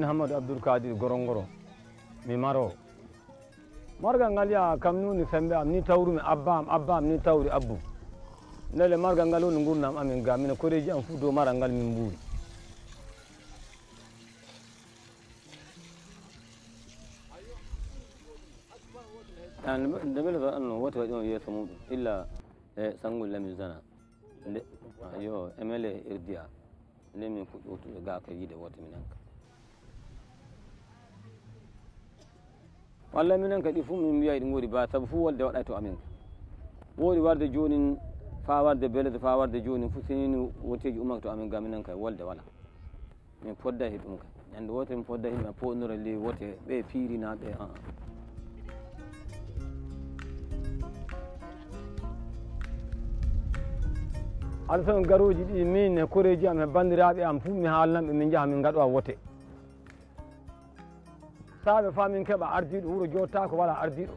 Hamadou Abdoul Kadir Gorongoro mi maro margal ngal ya kam nuni sembe am ni tawrumi abba am ni tawri abbu nele margal ngal woni gurdam amin ga min koreji am fu dow maral ngal min mbuuri nde mbele anno woto waɗi on yeeso muɗum illa e sangol lamin zana nde yo emele irdiya nde min fuɗɗi wottude ga ko yiide woto minen ka walla minen kadi fof min mbiya ɗi goori ba saabu fof wolde waɗa to amin woodi warde joni fa warde belede fa warde joni fof sinini woteji umaka to amin ga minen kay wolde wala min podda he ɗum kay ñande wote min podda himɓe poɗnora ley wote ɓe piirinaɓe alaa so garuuji ɗi min e koreji am e banndiraaɓe am fof mi haalnanɓe min njaha min ngaɗowa wote saaɓe fa min keɓa ardiiɗo wuro jottaako wala ardiiɗo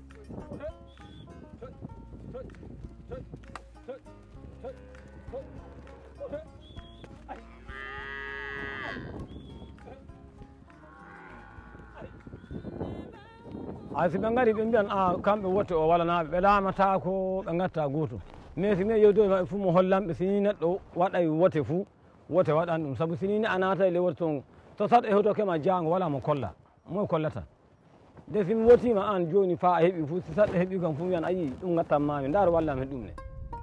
hay so ɓe ngari ɓe mbiyan kamɓe wote o walanaaɓe ɓe laamata ko ɓe ngatta gootum mais si mi yewdoy maɓɓe fof mo hollanɓe sini neɗɗo waɗay wote fuu wote waɗan ɗum sabu sinini a naata e le wote toon so saɗa e hoto kema jango wala mo kolla moye kollata nde simi wotima an joni fa a heeɓi fuu si saɗa heeɓi kam fuu wiyan ayi ɗum gattanmami ndaar wallam he ɗum ne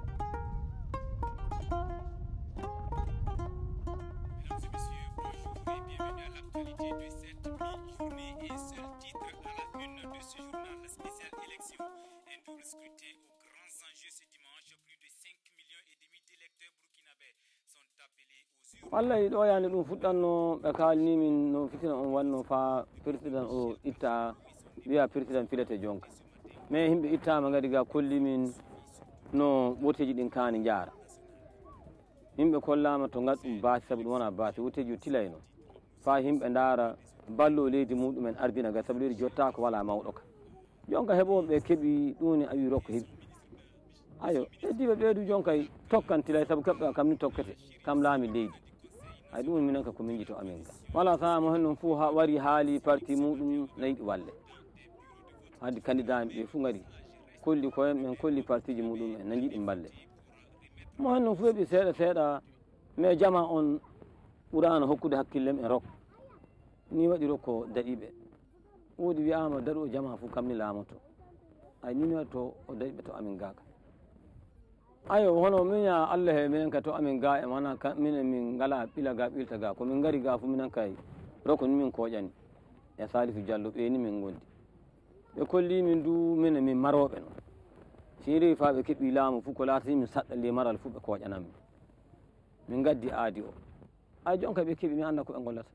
wallay ɗo yani ɗum fuɗɗanno ɓe kalni min no fitina on wanno fa président o itta wiya président filete jonka mais yimɓe ittama gadi ga kolli min no woteji ɗin kani jaara yimɓe kollama to gaɗɗum baasi saabu ɗum wona baasi woteji o tilayno fa yimɓe daara ballo leydi muɗumen ardina ga saabu leydi jotta ko wala mawɗo ka jonka heeɓoɓe keeɓi ɗum a wi rokko heeɓi ayo heddiɓe ɓeydu jonka tokkan tilay saabu keɓɗa kam ni tokkete kam laami leydi ay ɗum minen ka komin jito amin ga wala sawama hen noon fo wari haali parti muɗum nayiɗi walle hadde candidat ɓe fo gari kolli koyen ɓen kolli parti ji muɗum en najiɗi balle mo hen noon fo heeɓi seeɗa seeɗa mais jama on ɓurano hokkude hakkille en rok ni waɗi rokko daɗiɓe woodi wiyama daɗo jama fo kamni laamoto ay ni waɗi to o daɗiɓe to amin gaka ayo hono miña allah he minen ka to amin ga e wona minen min ngala ɓila ga ɓilta ga komin gari ga fo minen kay rokko ni min koƴani e Salifou Diallo ɓe ni min gondi ɓe kolli min du minen min maroɓe noon si rewi fa ɓe keeɓi laamu fo ko laatani min saɗɗa li maral fo ɓe koƴanami min gaddi aadi o ay jonka ɓe keeɓi mi anda ko ɓe gollata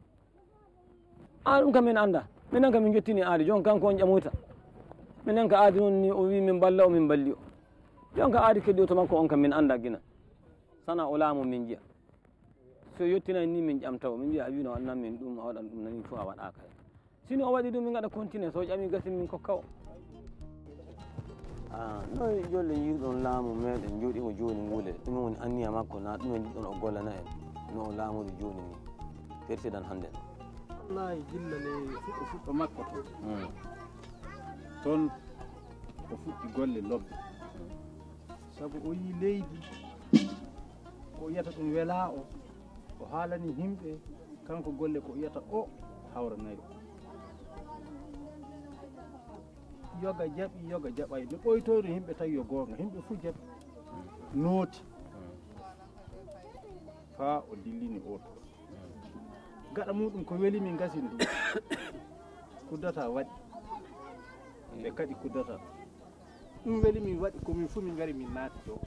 ɗum kam min anda minen kam min jottini aadi jonka kanko on ƴamoyta minen ka aadi noon ni o wi min balla o min balli o jonka aadi keddi o to makko on kam min anda guina sana o laamu min jiya so yettinani ni min ƴamta o min mbiya a wino annan min ɗum a waɗan ɗum nani fof a waɗaka sino o waɗi ɗum min gaɗa continué so ƴami gasi min kokka o noy jolle yiɗon laamu meɗen jooɗimo joni nguule ɗum woni anniya makko na ɗum en jiɗɗon o gollana en no laamude joni ni président hande wallahi gilla le fuɗɗo makko toon o fuɗɗi golle lobbe sabu o yi leydi ko yiyata ɗum wela o haalani himɓe kanko golle ko yiyata o hawranayi yoga jaɓay no ɓoytoyno yimɓe tawi yo goonga yimɓe fof jaɓi nooti fa o dillini oto gaɗa muɗum ko welimi gasini ɗum kuddata waɗi ɓe kadi kuddata ɗum welimi waɗi komin fof min gari min naati ɗo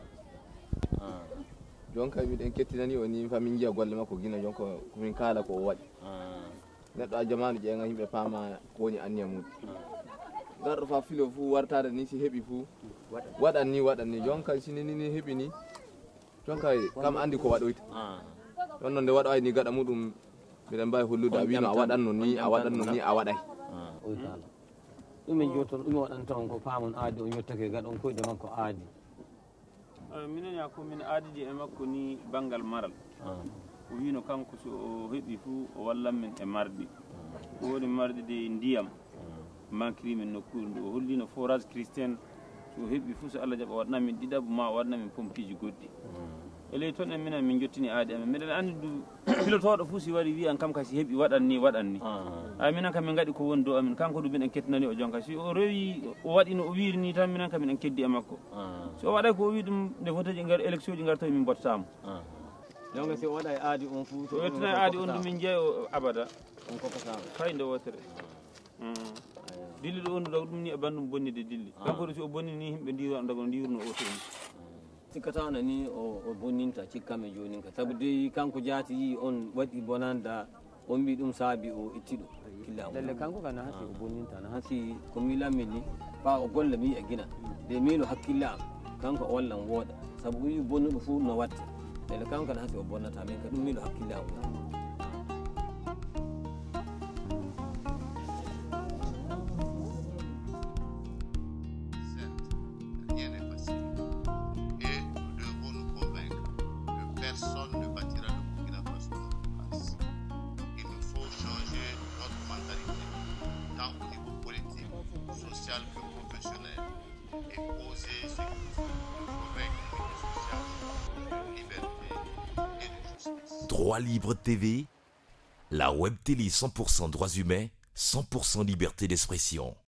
jonka miɗen kettinani o ni famin jiya golle makko guina jonka komin kaala ko o waɗi neɗɗo a jamanu ƴeega yimɓe paama ko woni anniya muɗum garɗo fa filo fuu wartade ni si heeɓi fuu waɗan ni jonka sinini ni heeɓi ni jonka kam andi ko waɗoyta ɗon noon nde waɗoy ni gaɗa muɗum mbiɗen mbawi hollude a wino a waɗanno ni a waɗay ɗum en jotton ɗum waɗan taw ko paamon aadi o yettake gaɗon koyɗe makko aadi minen ya komin aadidi e makko ni banggal maral o wino kanko so o heɓi fuu o wallan men e mardi o woni mardi de ndiyam mankiri men nokkuure ndu o hollino forage christian so o heɓi fuu so Allah jaɓa waɗana min ɗiɗaɓo ma o waɗana min pompiji goɗɗi e ley toon en minen min jottini aadi amen miɗen anndi du pilotoɗo fuu si waɗi wiyan kam kasi heɓi waɗan ni ay minen kam min gaɗi ko woni dow amin kanko du minen kettinani o jonka si o rewi o waɗi no o wiiri ni tan minen kam minen keddi e makko so o waɗay ko o wi ɗum nde fotaji ngar élection ji gartoy min bottamo donc si o waɗa e aadi on fuu so wettina e aadi on du min jeeyo abada on kokotama fay nde wotere dilli ɗo on ɗo ɗum ni e bandum bonnide dilli kanko ɗo si o bonni ni yimɓe ndiwa dago ndiwruno o toon cikkatawno ni o bonninta cikkame joni ka sabu dey kanko jaati yi on waɗi bonanda on mbi ɗum saabi o ittiɗo killa lelle kanko ka na hasi o bonninta na hasi ko milanmin ni fa o golla mi e guina de mino hakkilla am kanko o wallan wooɗa sabu wi bonnuɗo fuu no watte lelle kanko na hasi o bonnata min ka ɗum mino hakkilla am Droit Libre TV, la web télé 100% droits humains, 100% liberté d'expression.